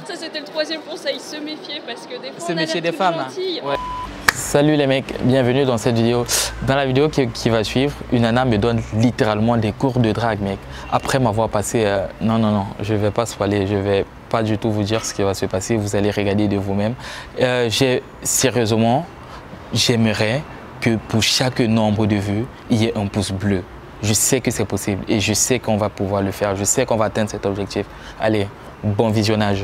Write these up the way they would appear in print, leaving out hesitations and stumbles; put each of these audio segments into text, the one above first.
Ça c'était le troisième conseil, se méfier parce que des fois Se on a méfier l'air des toute femmes. gentille. Ouais. Salut les mecs, bienvenue dans cette vidéo. Dans la vidéo qui va suivre, une nana me donne littéralement des cours de drague, mec. Après m'avoir passé, non, je vais pas spoiler, je vais pas du tout vous dire ce qui va se passer, vous allez regarder de vous-même. Sérieusement, j'aimerais que pour chaque nombre de vues, il y ait un pouce bleu. Je sais que c'est possible et je sais qu'on va pouvoir le faire, je sais qu'on va atteindre cet objectif. Allez, bon visionnage.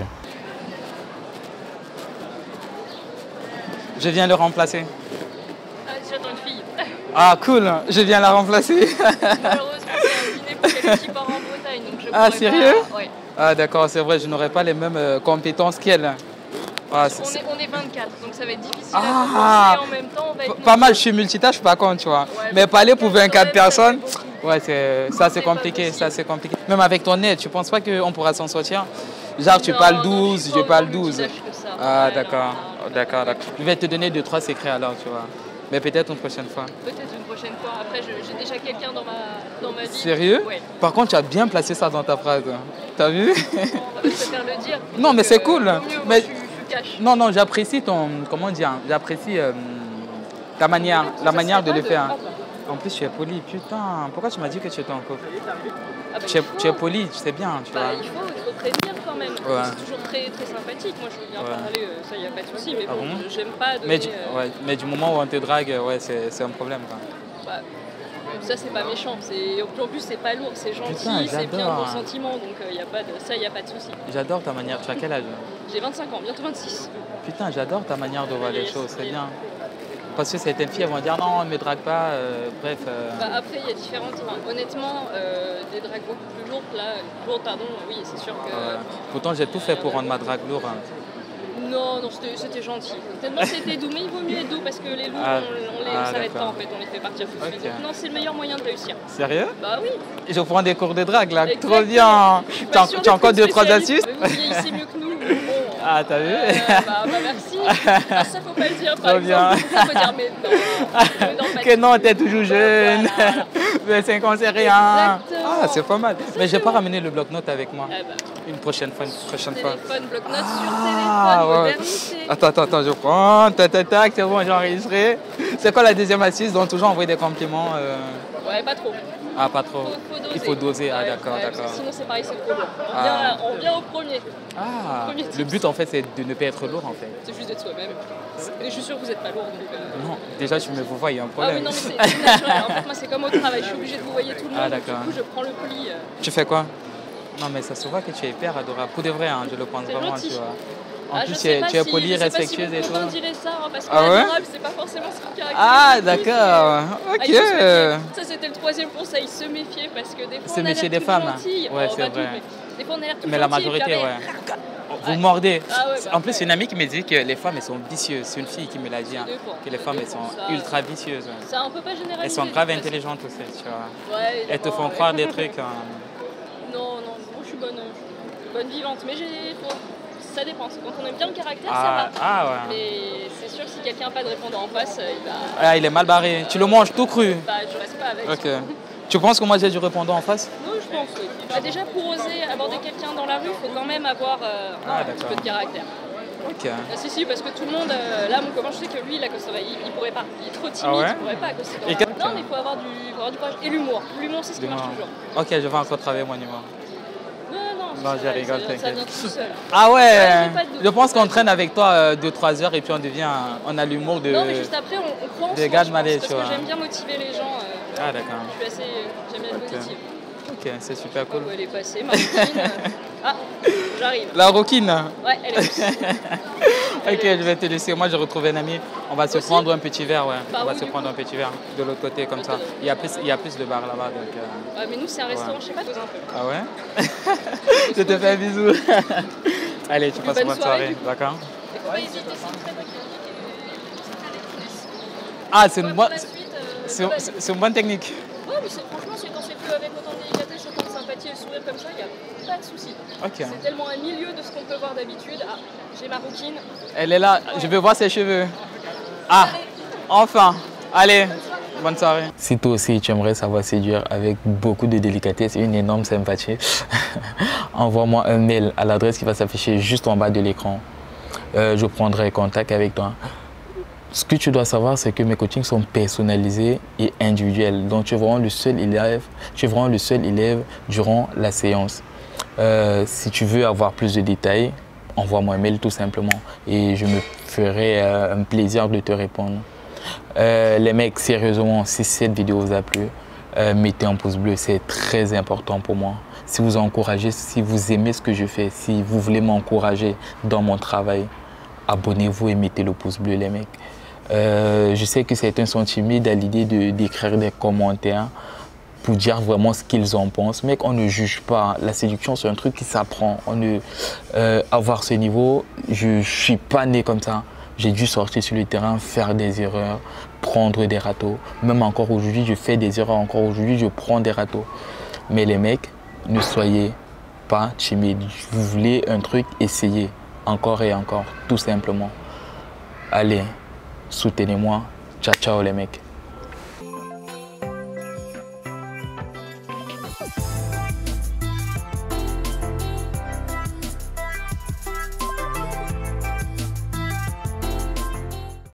Je viens le remplacer. Ah, j'attends une fille. Ah cool, je viens la remplacer. Malheureusement, c'est un dîner pour quelqu'un qui part en Bretagne. Donc je Ah, pourrais sérieux? pas... Ouais. Ah d'accord, c'est vrai, je n'aurai pas les mêmes compétences qu'elle. Ah, On est 24, donc ça va être difficile Ah, à compenser en même temps. On va être pas mal, je suis multitâche par contre, tu vois. Ouais, mais parler pour 24 personnes, ouais, ça c'est compliqué, ça c'est compliqué. Même avec ton aide, tu penses pas qu'on pourra s'en sortir? Genre tu parles 12, je parle 12. Ah d'accord, d'accord. Je vais te donner 2-3 secrets alors, tu vois. Mais peut-être une prochaine fois. Peut-être une prochaine fois. Après, j'ai déjà quelqu'un dans ma vie. Sérieux? Ouais. Par contre, tu as bien placé ça dans ta phrase. T'as vu? Je préfère le dire. Non, mais c'est cool. Mais je cache. non, j'apprécie ton, comment dire, j'apprécie ta manière, la manière de le faire. En plus, tu es poli. Putain, pourquoi tu m'as dit que tu étais en couple? Ah bah, tu es poli, tu sais bien, tu vois. Il faut prévenir quand même. Ouais. C'est toujours très, très sympathique. Moi, je veux bien Ouais. parler, ça, il n'y a pas de souci. Mais Ah bon, bon? j'aime pas donner... Mais du moment où on te drague, ouais, c'est un problème, quoi. Bah, ça, c'est pas méchant. En plus, c'est pas lourd, c'est gentil, Putain, c'est bien j'adore. bon sentiment. Donc, il n'y a pas de souci. J'adore ta manière. Tu as quel âge? J'ai 25 ans, bientôt 26. Putain, j'adore ta manière de voir les Yes, choses, c'est yes. bien. Parce que certaines filles vont dire non, ne me drague pas, bref. Bah, après, il y a différentes... Enfin, honnêtement, des dragues beaucoup plus lourdes, oui, c'est sûr que... Pourtant, j'ai tout fait pour rendre ma drague lourde. Hein. Non, c'était gentil. Tellement c'était doux, mais il vaut mieux être doux parce que les loups, on s'arrête pas en fait, on les fait partir tout de suite. Ok. Donc, non, c'est le meilleur moyen de réussir. Sérieux? Bah oui. Je prends des cours de drague là, Exactement. trop bien. Je suis Tu pas as sûre tu as encore d'être 2-3 spécialiste. astuces? Vous vieillissez mieux que nous. Bon, Ah, t'as vu? bah merci. Ah, ça faut pas le dire par Trop bien. exemple. Ça faut dire mais non. Que non, t'es toujours jeune. Voilà. Mais 5 ans, c'est rien. Exactement. Ah, c'est pas mal. Mais j'ai pas ramené le bloc-notes avec moi. Ah bah, Une prochaine fois, téléphone, bloc-notes sur Ah, téléphone, ouais. modernité. Attends, je prends. Tac, c'est bon, j'ai enregistré. C'est quoi la deuxième astuce? Donc toujours envoyer des compliments. Ouais, pas trop. Ah, pas trop. Faut doser. Il faut doser. Ah, Ouais, d'accord, ouais, parce que d'accord. Sinon c'est pareil, c'est trop lourd. Ah. On vient au premier. Ah, Premier le tips. but en fait, c'est de ne pas être lourd en fait. C'est juste d'être soi-même. Et je suis sûre que vous n'êtes pas lourd. Donc, Non, déjà, tu me vois, il y a un Ah problème. oui, non, mais c'est naturel. En fait, moi, c'est comme au travail. Je suis obligée de vous voyer tout le monde. Ah, donc, d'accord. Du coup, je prends le pli. Tu fais quoi? Non, mais ça se voit que tu es hyper adorable. Pour de vrai, hein, je le pense C'est vraiment, gentil. tu vois. En Ah, plus, je sais pas tu es si- poli, je sais pas respectueuse si et vous tout. direz ça, hein, parce que Ah ouais? adorable, c'est pas forcément ce qui caractérise. Ah, le plus, d'accord. Ah, Ok. il faut se méfier. Ça, c'était le troisième conseil, se méfier, parce que des fois, Se on a méfier l'air des toute femmes. gentille. Ouais, Oh, c'est pas vrai. toutes, mais des fois, on a l'air toute Mais la gentille, majorité, puis après, ouais. Vous Ouais. mordez. Ah ouais, bah En plus, après. une amie qui me dit que les femmes, elles sont vicieuses. C'est une fille qui me l'a dit. Hein, dépend. que les femmes, elles sont Ça, ultra vicieuses. Ouais. Ça, on peut pas généraliser. Elles sont grave de toute façon. intelligentes aussi, tu vois. Ouais, Elles te bon, font ouais. croire des trucs. Hein. Non, moi, je suis bonne vivante. Mais ça dépend. Quand on aime bien le caractère, ça Ah, va. ah ouais. Mais c'est sûr, si quelqu'un n'a pas de répondant en face, il va... Ah, il est mal barré. Tu le manges tout cru. Bah, je reste pas avec. Ok. Tu penses que moi j'ai du répondant en face? Non, je pense. Oui. Bah, déjà, pour oser aborder quelqu'un dans la rue, il faut quand même avoir un petit d'accord. peu de caractère. Ok. Ah, si, parce que tout le monde, là, mon copain, je sais que lui, il accosterait, il pourrait pas. Il est trop timide, Ah ouais? il pourrait pas accoster dans Et la rue. Non, mais il faut avoir du courage. Et l'humour. L'humour, c'est ce qui marche toujours. Ok, je vais encore travailler mon humour. Non, Non, je rigole, ça t'inquiète. vient tout seul. Ah ouais, j'ai pas de doute. je pense qu'on traîne avec toi 2-3 heures et puis on a l'humour de... Non, mais juste après, on croit en de soi, gars de je pense, Malais, parce tu vois. que j'aime bien motiver les gens. Ah d'accord. Je suis assez... J'aime bien être Ok. positive. Ok, c'est super Je sais cool. pas où elle est passée, ma routine. Ah, j'arrive. La roquine. Ouais, elle est douce. Ok, je vais te laisser. Moi, j'ai retrouvé un ami. On va se Aussi? prendre un petit verre, ouais. Bah On va oui, se du prendre coup. un petit verre de l'autre côté, comme Ok. ça. Il y a plus de bars là-bas, donc... Ouais, mais nous, c'est un restaurant, je sais pas, pose un peu. Ah ouais? Je te fais un bisou. Allez, tu passes une bonne soirée, du coup. d'accord? Il faut pas hésiter, c'est une très bonne technique et c'est à la finesse. Ah, c'est une Pour bonne... la suite, C'est une bonne technique. Ouais, mais franchement, quand c'est fait avec autant de délicatesse, autant de sympathie et le sourire comme ça, il n'y a pas de souci. Ok. C'est tellement un milieu de ce qu'on peut voir d'habitude. Ah, j'ai ma routine. Elle est là. Je veux voir ses cheveux. Ah, enfin. Allez, Bonne soirée. Si toi aussi tu aimerais savoir séduire avec beaucoup de délicatesse et une énorme sympathie, envoie-moi un mail à l'adresse qui va s'afficher juste en bas de l'écran. Je prendrai contact avec toi. Ce que tu dois savoir, c'est que mes coachings sont personnalisés et individuels. Donc, tu es vraiment le seul élève durant la séance. Si tu veux avoir plus de détails, envoie-moi un mail tout simplement et je me ferai un plaisir de te répondre. Les mecs, sérieusement, si cette vidéo vous a plu, mettez un pouce bleu, c'est très important pour moi. Si vous encouragez, si vous aimez ce que je fais, si vous voulez m'encourager dans mon travail, abonnez-vous et mettez le pouce bleu, les mecs. Je sais que certains sont timides à l'idée d'écrire des commentaires pour dire vraiment ce qu'ils en pensent. Mec, on ne juge pas. La séduction, c'est un truc qui s'apprend. Avoir ce niveau, je ne suis pas né comme ça. J'ai dû sortir sur le terrain, faire des erreurs, prendre des râteaux. Même encore aujourd'hui, je fais des erreurs. Encore aujourd'hui, je prends des râteaux. Mais les mecs, ne soyez pas timides. Vous voulez un truc, essayez. Encore et encore, tout simplement. Allez, soutenez-moi. Ciao, ciao les mecs.